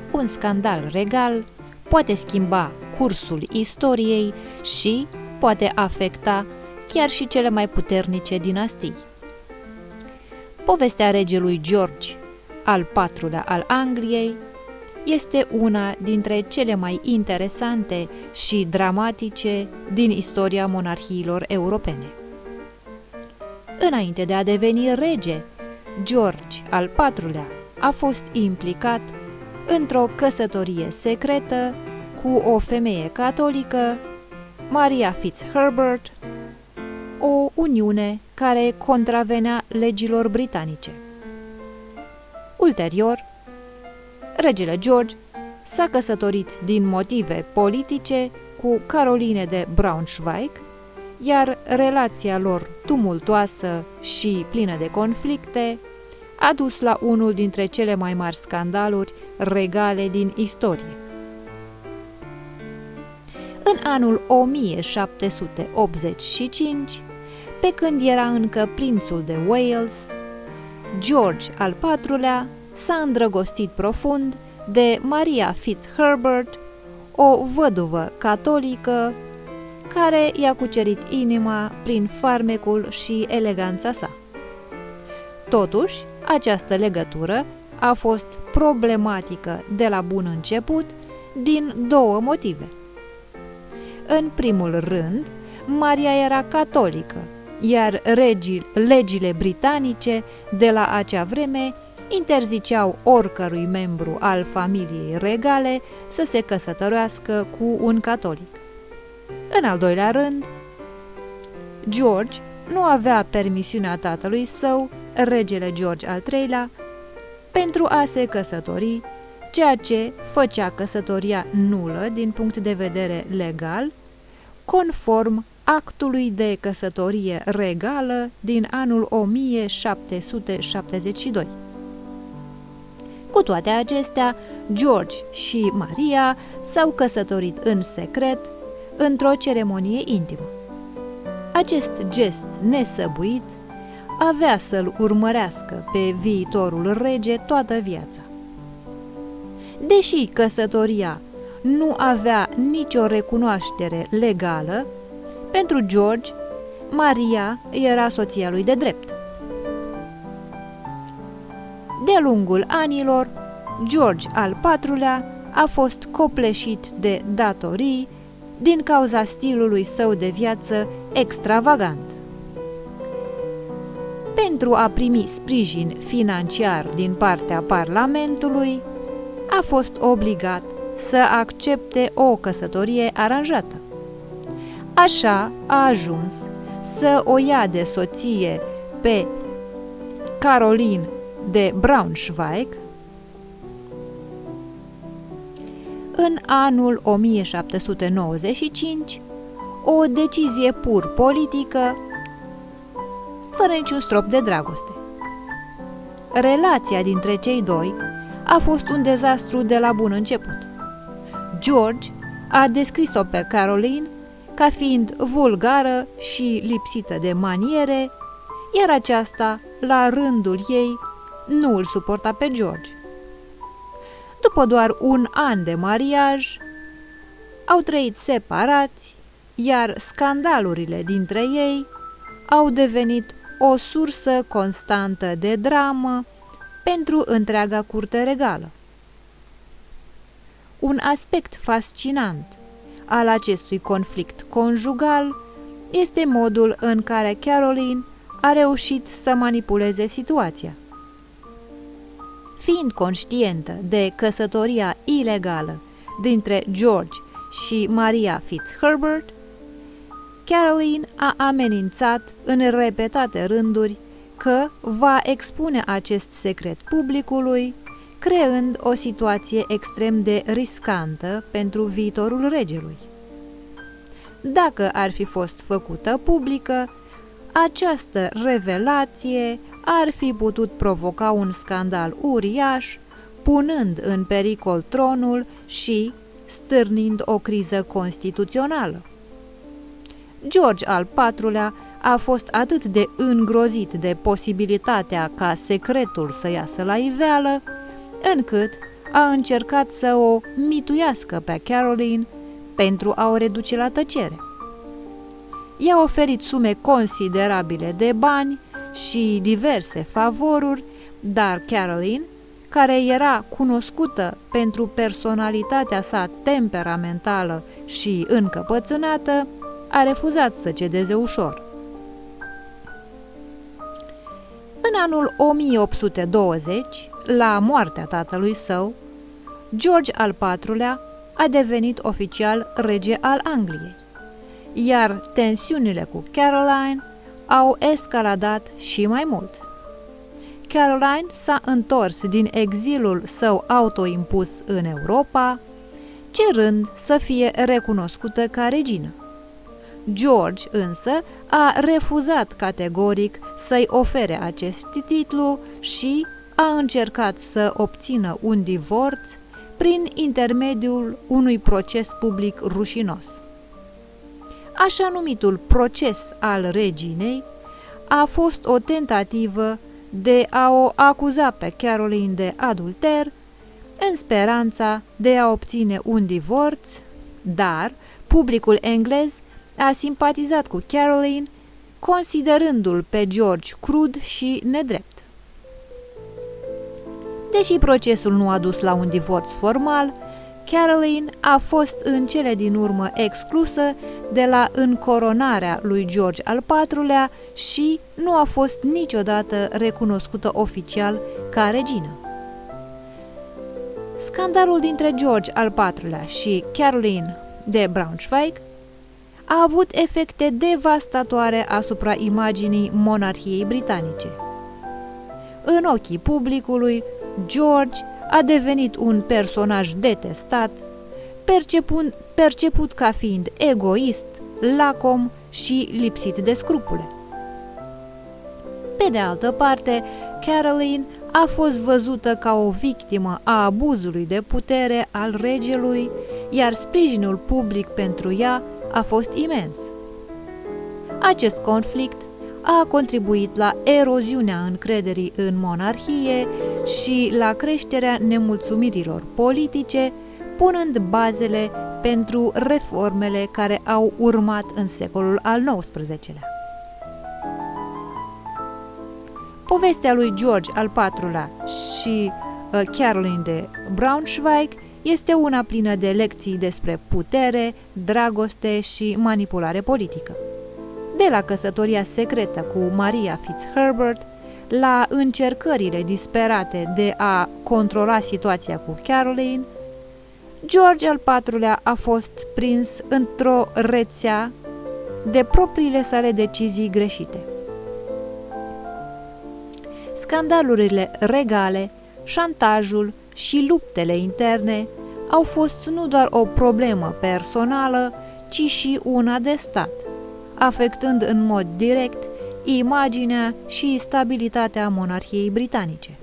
un scandal regal poate schimba cursul istoriei și poate afecta chiar și cele mai puternice dinastii. Povestea regelui George al IV-lea al Angliei este una dintre cele mai interesante și dramatice din istoria monarhiilor europene. Înainte de a deveni rege, George al IV-lea a fost implicat într-o căsătorie secretă cu o femeie catolică, Maria FitzHerbert, o uniune care contravenea legilor britanice. Ulterior, regele George s-a căsătorit din motive politice cu Caroline de Braunschweig, iar relația lor tumultoasă și plină de conflicte a dus la unul dintre cele mai mari scandaluri regale din istorie. În anul 1785, pe când era încă prințul de Wales, George al IV-lea s-a îndrăgostit profund de Maria FitzHerbert, o văduvă catolică care i-a cucerit inima prin farmecul și eleganța sa. Totuși, această legătură a fost problematică de la bun început din două motive. În primul rând, Maria era catolică, iar legile britanice de la acea vreme interziceau oricărui membru al familiei regale să se căsătorească cu un catolic. În al doilea rând, George nu avea permisiunea tatălui său, regele George al III-lea, pentru a se căsători, ceea ce făcea căsătoria nulă din punct de vedere legal, conform actului de căsătorie regală din anul 1772. Cu toate acestea, George și Maria s-au căsătorit în secret, într-o ceremonie intimă. Acest gest nesăbuit avea să-l urmărească pe viitorul rege toată viața. Deși căsătoria nu avea nicio recunoaștere legală, pentru George, Maria era soția lui de drept. De-a lungul anilor, George al IV-lea a fost copleșit de datorii din cauza stilului său de viață extravagant. Pentru a primi sprijin financiar din partea Parlamentului, a fost obligat să accepte o căsătorie aranjată. Așa a ajuns să o ia de soție pe Caroline de Braunschweig. În anul 1795, o decizie pur politică, fără niciun strop de dragoste. Relația dintre cei doi a fost un dezastru de la bun început. George a descris-o pe Caroline ca fiind vulgară și lipsită de maniere, iar aceasta, la rândul ei, nu îl suporta pe George. După doar un an de mariaj, au trăit separați, iar scandalurile dintre ei au devenit o sursă constantă de dramă pentru întreaga curte regală. Un aspect fascinant al acestui conflict conjugal este modul în care Caroline a reușit să manipuleze situația. Fiind conștientă de căsătoria ilegală dintre George și Maria FitzHerbert, Caroline a amenințat în repetate rânduri că va expune acest secret publicului, creând o situație extrem de riscantă pentru viitorul regelui. Dacă ar fi fost făcută publică, această revelație ar fi putut provoca un scandal uriaș, punând în pericol tronul și stârnind o criză constituțională. George al IV-lea a fost atât de îngrozit de posibilitatea ca secretul să iasă la iveală, încât a încercat să o mituiască pe Caroline pentru a o reduce la tăcere. I-a oferit sume considerabile de bani și diverse favoruri, dar Caroline, care era cunoscută pentru personalitatea sa temperamentală și încăpățânată, a refuzat să cedeze ușor. În anul 1820, la moartea tatălui său, George al IV-lea a devenit oficial rege al Angliei, iar tensiunile cu Caroline au escaladat și mai mult. Caroline s-a întors din exilul său autoimpus în Europa, cerând să fie recunoscută ca regină. George însă a refuzat categoric să-i ofere acest titlu și a încercat să obțină un divorț prin intermediul unui proces public rușinos. Așa numitul proces al reginei a fost o tentativă de a o acuza pe Caroline de adulter în speranța de a obține un divorț, dar publicul englez a simpatizat cu Caroline, considerându-l pe George crud și nedrept. Deși procesul nu a dus la un divorț formal, Caroline a fost în cele din urmă exclusă de la încoronarea lui George al IV-lea și nu a fost niciodată recunoscută oficial ca regină. Scandalul dintre George al IV-lea și Caroline de Braunschweig a avut efecte devastatoare asupra imaginii monarhiei britanice. În ochii publicului, George a devenit un personaj detestat, perceput ca fiind egoist, lacom și lipsit de scrupule. Pe de altă parte, Caroline a fost văzută ca o victimă a abuzului de putere al regelui, iar sprijinul public pentru ea a fost imens. Acest conflict a contribuit la eroziunea încrederii în monarhie și la creșterea nemulțumirilor politice, punând bazele pentru reformele care au urmat în secolul al XIX-lea. Povestea lui George al IV-lea și Caroline de Braunschweig este una plină de lecții despre putere, dragoste și manipulare politică. De la căsătoria secretă cu Maria FitzHerbert, la încercările disperate de a controla situația cu Caroline, George al IV-lea a fost prins într-o rețea de propriile sale decizii greșite. Scandalurile regale, șantajul și luptele interne au fost nu doar o problemă personală, ci și una de stat, afectând în mod direct imaginea și stabilitatea monarhiei britanice.